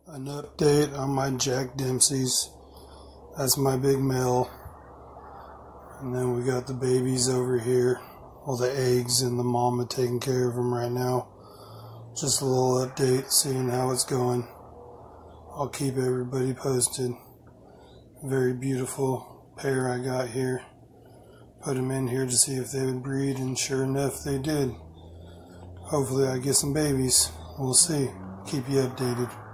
An update on my Jack Dempsey's. That's my big male. And then we got the babies over here. All the eggs and the mama taking care of them right now. Just a little update, seeing how it's going. I'll keep everybody posted. Very beautiful pair I got here. Put them in here to see if they would breed, and sure enough they did. Hopefully I get some babies. We'll see. Keep you updated.